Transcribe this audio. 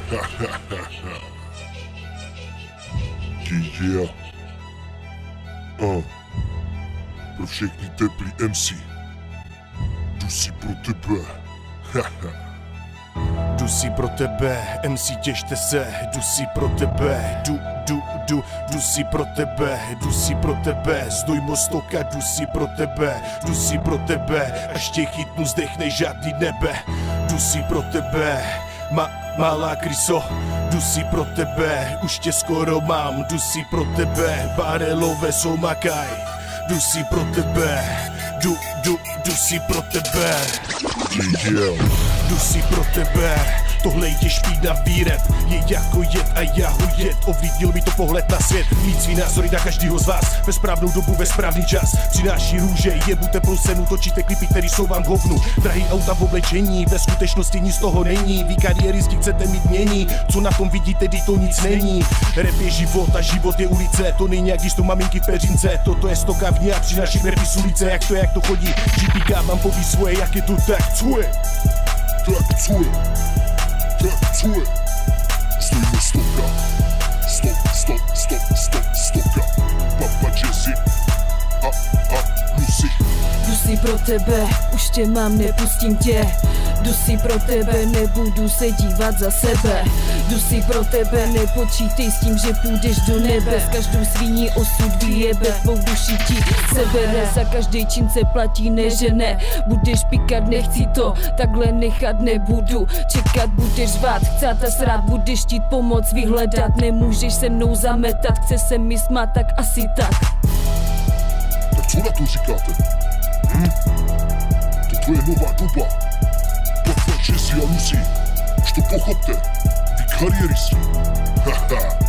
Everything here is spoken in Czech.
Yeah. Pro všechny teplý MC. Jdu si pro tebe. Jdu si pro tebe, MC těšte se, jdu si pro tebe, jdu si pro tebe, jdu si pro tebe, zdoj Mostoka, jdu si pro tebe, až tě chytnu, zdechne žádný nebe, jdu si pro tebe, malá kryso, jdu si pro tebe, už tě skoro mám, jdu si pro tebe, barelové jsou makaj, jdu si pro tebe, jdu si pro tebe. Jdu si pro tebe, tohle je špinavý rap, je jako jed a já ho jed, ovlivnil mi to pohled na svět, mít svý názory na každýho z vás, ve správnou dobu, ve správný čas, přináší růže, jebu teplou senu, točíte klipy, který jsou vám k hovnu, drahý auta v oblečení, ve skutečnosti nic z toho není, vy kariéristi chcete mít mění, co na tom vidíte, kdy to nic není, rap je život a život je ulice, to není jak když to maminky v peřince, toto je stokavně a přináším rapy z ulice, jak to chodí, GPK vám poví svoje, jak je to tak, co je? Tak co je? Zdoj Mostoka. Stoka. Papa Jazzy a Lucy. Jdu si pro tebe, už tě mám, nepustím tě. Jdu si pro tebe, nebudu se dívat za sebe. Jdu si pro tebe, nepočítej s tím, že půjdeš do nebe. S každou svíní osud vyjebe, tvou duši ti sebere. Za každej čin se platí, ne že ne. Budeš pikat, nechci to, takhle nechat nebudu. Čekat budeš řvát, chcát a srát, budeš chtít pomoc vyhledat. Nemůžeš se mnou zametat, chce se mi smát, tak asi tak. Tak co na to říkáte? To je nová doba. Papa Jazzy a Lucy, už to pochopte, vy kariéristi.